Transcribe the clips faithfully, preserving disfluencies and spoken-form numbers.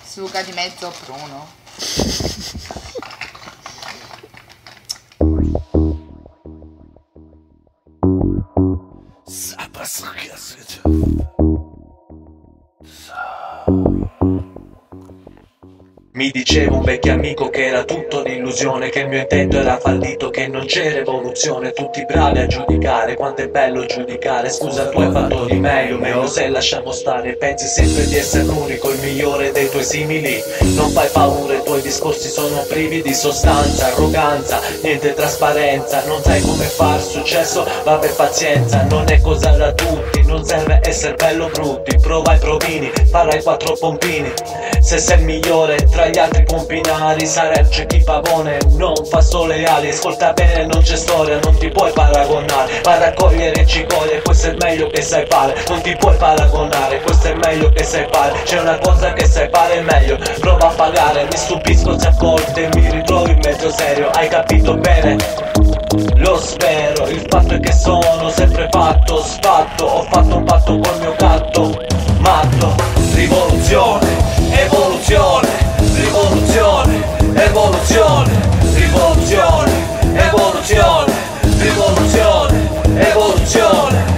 Suga di mezzo pruno. Mi diceva un vecchio amico che era tutto un'illusione, che il mio intento era fallito, che non c'era evoluzione. Tutti bravi a giudicare, quanto è bello giudicare. Scusa, tu hai fatto di meglio, meglio se lasciamo stare. Pensi sempre di essere l'unico, il migliore dei tuoi simili. Non fai paura, i tuoi discorsi sono privi di sostanza. Arroganza, niente trasparenza. Non sai come far successo, vabbè pazienza. Non è cosa da tutti, non serve essere bello brutti. Prova i provini, farai quattro pompini. Se sei il migliore tra gli altri pompinari, sarai chi pavone, non fa solo le ali. Ascolta bene, non c'è storia, non ti puoi paragonare. Va a raccogliere cicorie, questo è il meglio che sai fare. Non ti puoi paragonare, questo è il meglio che sai fare. C'è una cosa che sai fare meglio, prova a pagare. Mi stupisco se a volte mi ritrovo in mezzo serio. Hai capito bene? Lo spero, il fatto è che sono sempre fatto, sfatto. Ho fatto un patto col mio gatto matto. Rivoluzione, evoluzione, rivoluzione, evoluzione, rivoluzione, evoluzione, rivoluzione, evoluzione.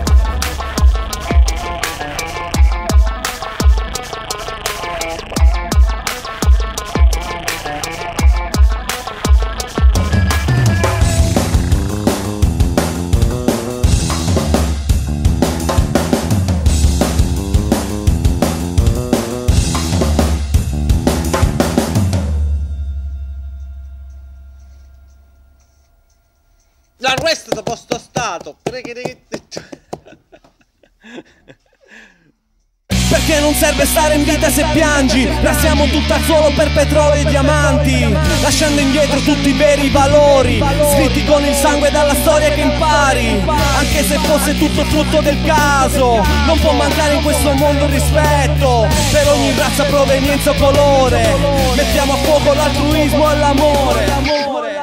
L'arresto dopo sto stato. Perché non serve stare in vita se piangi. Lasciamo tutto al suolo per petrolio e diamanti, lasciando indietro tutti i veri valori, scritti con il sangue dalla storia che impari. Anche se fosse tutto frutto del caso, non può mancare in questo mondo il rispetto per ogni razza, provenienza o colore. Mettiamo a fuoco l'altruismo e l'amore.